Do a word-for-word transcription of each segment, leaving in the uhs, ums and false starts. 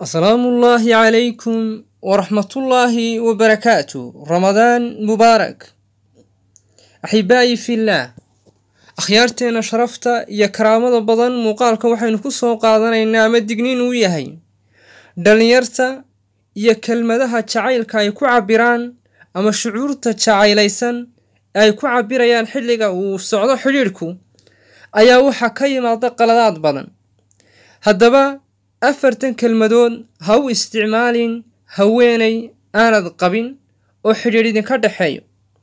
السلام الله عليكم ورحمة الله وبركاته. رمضان مبارك. أحبائي في الله، أخيارتنا شرفت يا كرامة بدن مقالك وحين كسو قادنا إنما الدقنين وياهي دلنيرتا يا كلمة ده تشعيل كاي كعبران أما شعور تشعيليسن أي كعبريان حلقة وصعدة حريركو أيا وحا كيما دقلات بدن هدبا أفرتن كلمدون هو استعمالين هويني أنا قبين أو حريرين كدحيو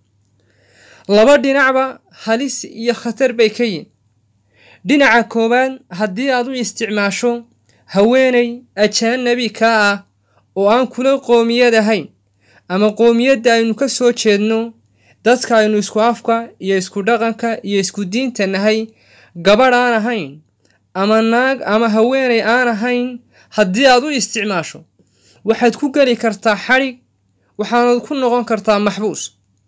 لبا دينعبا هاليس يا خطر بيكين دينعا كوبان هدي أدو استعماشو هويني أجان نبي كاا وآن كل قومية دهين أما قومية داينو كسو تشيدنو دادكا ينو اسكو أفكا يا اسكو دغنكا يا اسكو دين تنهي قبار آنا هين أما ناق أما هويني آنا هين هدي أدو استعماشو waxaad ku gali kartaa xarig waxaana ku noqon kartaa maxbuus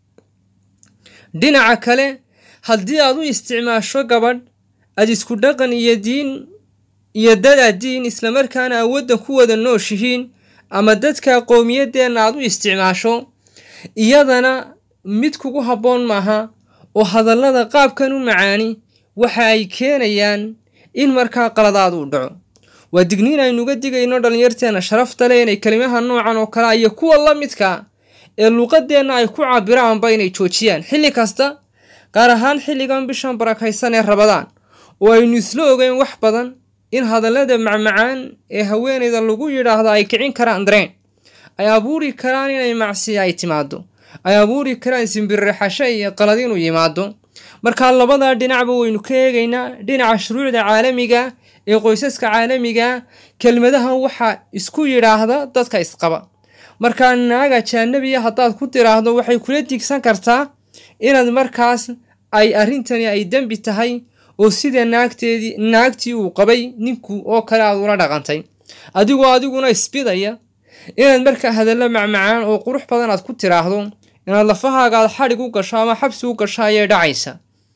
dhinaca kale hadii aad u isticmaasho gabadh aad isku dhaqan iyo diin iyo dad diin isla markaana awoodda ku wada nooshihiin ama dadka qowmiyadeena aad u isticmaasho iyadana mid kugu haboon maaha oo hadallada qaabkan u macaani waxa ay keenayaan in markaa qaladaad u dhaco ودقنين أي نقدق إنه دلنيرتنا شرفت لين أي كلمة النوع عن وكلا يكون الله متكا اللغة دينا يكون عبارة عن بين يتوشيان حلي كاستا قارهان حلي قام بشان براكايسان رمضان وينسلو غين وحبضا إن هذا لدى مع معان هوين إذا اللغو يرى هذا أي كعين كران درين أي أبوري كران أي معسي أي تمادو أي أبوري كران سنبر حشي قلدين ويمادو مركا الله بضا دينا عبو ينكيغينا دينا عشرور دا عالميغا ee qoysaska caalamiga kelmadaha waxa isku yiraahda dadka isqaba marka naaga jaanabiya hadaad ku tiraahdo waxay kula digsan kartaa inaad markaas ay arintani ay dambi tahay oo sida naagteedii naagtii uu qabay ninku oo kale aad ula dhaqantay adigoo adiguna isbidaya inaad marka hadalla macmacaan oo qurux badan aad ku tiraahdo inaad lafahaaga xarig u gasho ama xabsi u gasho ay dhacaysa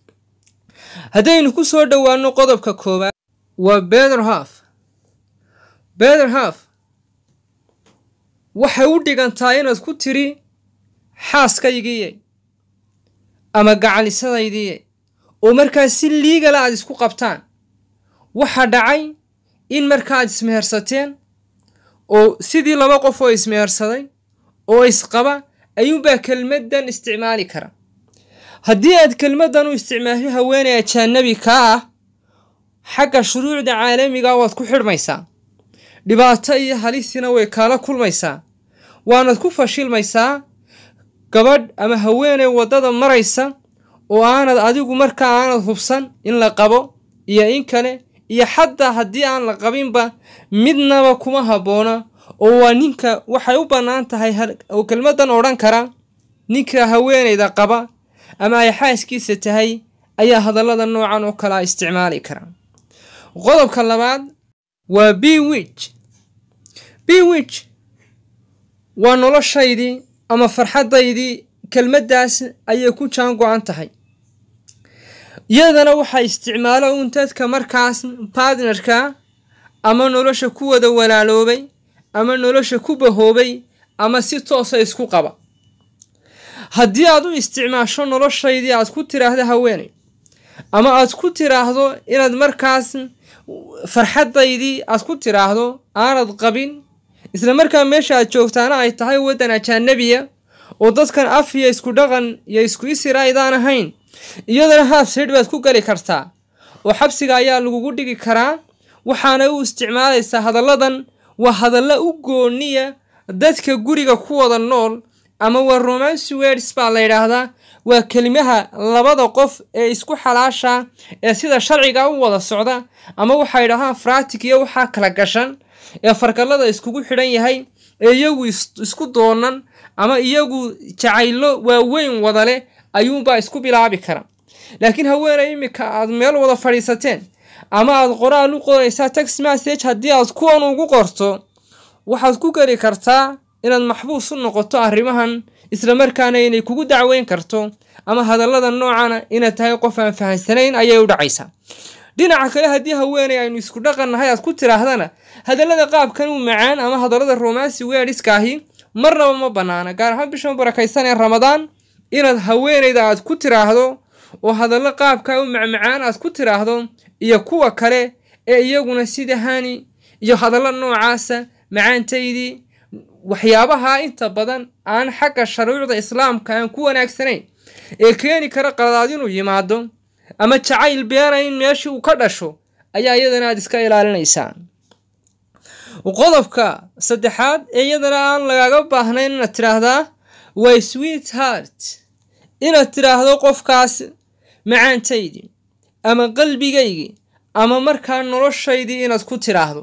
hadaynu ku soo dhawaano qodobka koobaad و better half better half waxay u dhigantaa inaad ku tiri xaaskaygii ama gacalisadaydi oo markaa si legal aad isku qabtaan waxa dhacay in markaa aad ismehersateen oo sidii laba qof oo ismehersaday oo isqaba ayuunba kelmadan isticmaali kara haddii aad kelmadan u isticmaasho haweeney ajnabi ka ah xagga shuruucda caalamiga waad ku xirmaysaa dhibaato iyo halisina way kala kulmaysaa waana ku fashilmaysaa gabadh ama haweeney wadada maraysa oo aanad adigu markaa aanad hubsan in la qabo iyo in kale iyo xataa haddii aan la qabinba midnaba kuma haboona oo waa ninka waxay u bannaan tahay oo kelmadan odhan kara ninka haweeneyda qaba ama ay xaaskiisa tahay ayaa hadallada noocan oo kala isticmaali kara qodobka labaad waa bewitch bewitch waa noloshaydii ama farxadaydii kelmadaas ayay ku jaan go'an tahay iyadana waxa isticmaalo uun dadka markaas partnerka ama nolosha ku wada walaaloobay ama nolosha ku bahoobay ama si toos ah isku qaba haddii aad u isticmaasho noloshaydii aad ku tiraahdo haweeney ama aad ku tiraahdo inaad markaas farxadaydii aad ku tiraahdo aanad qabin isla markaa meesha aad joogtaana ay tahay wadan ajnabiya oo dadkan af iyo isku dhaqan iyo isku isiraydaan ahayn iyadana habseed baad ku gali kartaa oo xabsiga ayaa lagugu dhigi karaa waxaana u isticmaalaysaa hadalladan waa hadalla u gooniya dadka guriga ku wada nool ama waa romance words baa la yiraahdaa waa kalimaha labada qof ee isku xalaasha ee sida sharciga u wada socda ama waxa yiraahdaa fratic iyo waxa kala gashan ee farqalada iskugu xidhan yahay ee iyagu isku doonan ama iyagu jacaylo waaweyn wada leh ayuunba isku bilaabi kara laakiin haweeney imika aad meel wada fadhiisateen ama aad qoraal u qoraysaa text message haddii aad kuwan ugu qorto waxaad ku gari kartaa inaad maxbuus u noqoto arrimahan isla markaana inay kugu dacweyn karto ama hadallada noocana inaad tahay qof aan fahansanayn ayay u dhacaysaa dhinaca kale haddii haweeney aynu isku dhaqannahay aad ku tiraahdana hadallada qaabkan u macaan ama hadallada romansi weedhiska ahi marnaba ma bannaana, gaar ahaan bishan barakaysan ee ramadaan inaad haweeneyda aad ku tiraahdo oo hadallo qaabka u macmacaan aad ku tiraahdo iyo kuwa kale ee iyaguna sida hani iyo hadallo noocaasa macaantaydii waxyaabaha inta badan aan xagga sharciga islaamka aan ku wanaagsanayn ee keeni kara qaladaad inuu yimaado ama jacayl beerayn meeshii uu ka dhasho ayaa iyadana aad iska ilaalinaysaa. qodobka saddexaad ee iyadana aan lagaaga baahnayn inaad tiraahdaa way sweetheart, inaad tiraahdo qofkaas macaantaydii ama qalbigaygii ama markaa noloshaydii inaad ku tiraahdo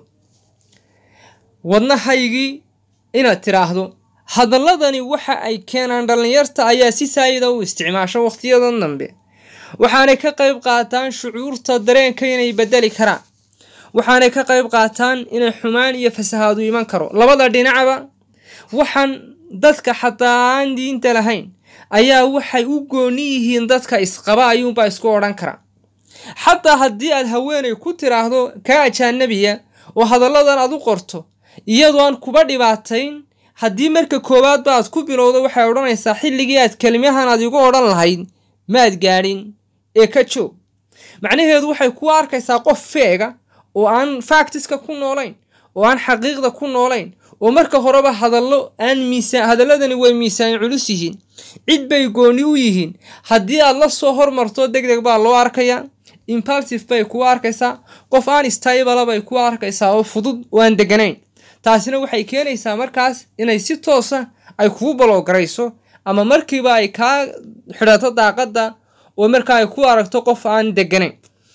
wadnahaygii inaad tiraahdo. hadalladani waxa ay keenaan dhallinyarta ayaa si saayida u isticmaasho waqtiyadan dambe, waxaanay ka qayb qaataan shucuurta dareenka inay bedeli karaan, waxaanay ka qayb qaataan inay xumaan iyo fasahaadu iman karo labada dhinacba. waxaan dadka xataa aan diinta lahayn ayaa waxay u gooni yihiin dadka isqaba ayuunbaa isku odhan karaa. xataa haddii aad haweeney ku tiraahdo kaa ajaanabiya oo hadalladan aad u qorto iyadoo aan kuba dhibaatayn, haddii marka koowaadba aad ku bilowdo waxay odhanaysaa xilligii aad kelimahan aad igu odhan lahayd maad gaadhin ee ka joog. macnaheedu waxay ku arkaysaa qof feega oo aan factiska ku noolayn oo aan xaqiiqda ku noolayn oo marka horeba hadallo aan miisaan hadalladani way miisaan culus yihiin, cid bay gooni u yihiin. haddii aad la soo hormarto degdeg baa loo arkayaa, impulsive bay ku arkaysaa, qof aan stable bay ku arkaysaa oo fudud oo aan deganayn. taasina waxay keenaysaa markaas inay si toosa ay kugu baloogarayso ama markiiba ay kaa xidhato daaqadda oo markaa ay ku aragto qof aan deganayn.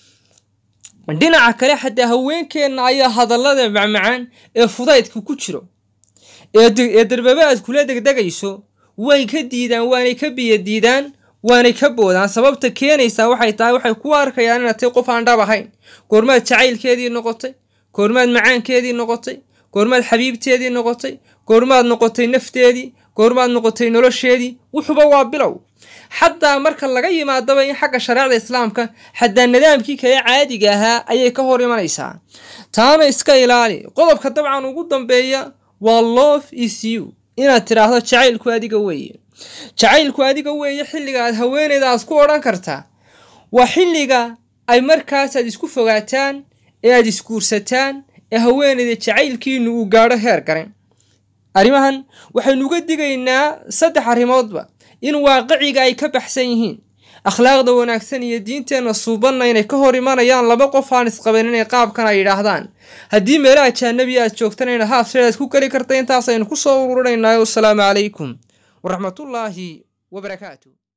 dhinaca kale xataa haweenkeenna ayaa hadallada macmacaan ee fudaydka ku jiro ee darbaba aad kula degdegayso way ka diidaan, waanay ka biyo diidaan, waanay ka boodaan. sababta keenaysaa waxay tahay waxay ku arkayaan inaad tahay qof aan dhab ahayn. goormaad jacaylkeedii noqotay, goormaad macaankeedii noqotay, goormaad xabiibteedii noqotay, goormaad noqotay nafteedii, goormaad noqotay nolosheedii. wuxuba waa bilow. xataa marka laga yimaadaba in xagga shareecada islaamka xataa nidaamkii kale caadiga ahaa ayay ka hor imanaysaa. taana iska ilaali. qodobka dabcan ugu dambeeya waa love is you, inaad tiraahdo jacaylku adiga weeye. jacaylku adiga weeye xilliga aad haweeneyda aad ku odhan kartaa waa xilliga ay markaas aad isku fogaataan ee aad isguursataan ee haweeneyda jacaylkiinu uu gaadho heer garan. arrimahan waxaynu uga digaynaa saddex arrimoodba in waaqiciga ay ka baxsan yihiin, akhlaaqda wanaagsan iyo diinteenna suubanna inay ka hor imanayaan laba qof aan isqaban inay qaabkan ay yidhaahdaan. haddii meelaha jaanabi aad joogtanayna haaf sidaad ku geli karta intaasaynu ku soo ururinaynaa. wassalaamu calaykum waraxmatullaahi wabarakaatu.